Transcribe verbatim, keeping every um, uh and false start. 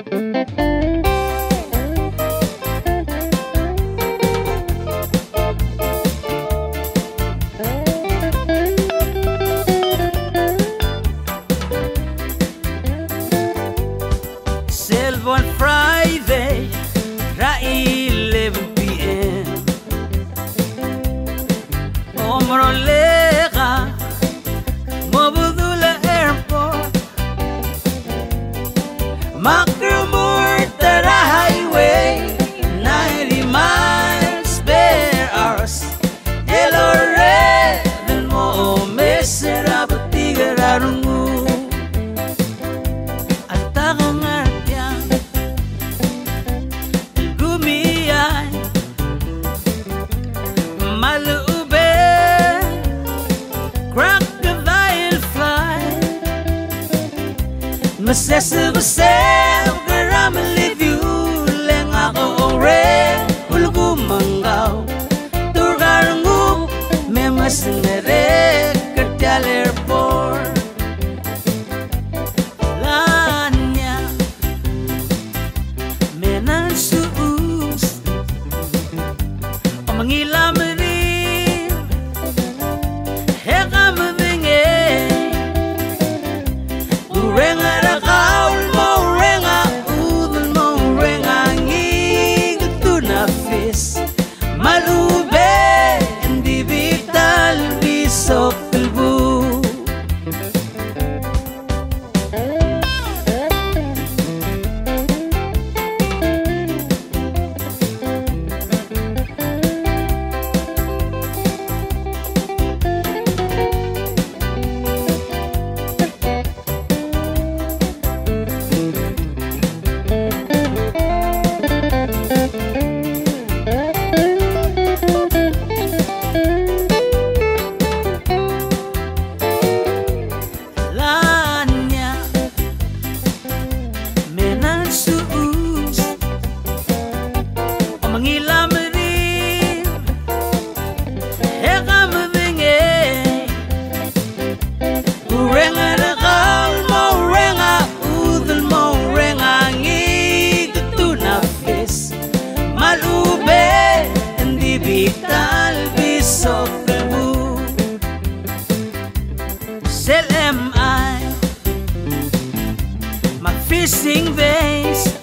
On Friday, right eleven p m Omrolega, Mobudula Airport, Macromurtara Highway, ninety miles per hour. Yellow red, then more miserable tigararungu. Masasa basel karamali view leng ako ore ulugu mangaw turgarungu me masnere katyal airport lanya menan suus o mangilam rin heka mavinge urenga Malube hindi vital bisok kalbu. Vital bisok kalbu Sel M I my fishing vase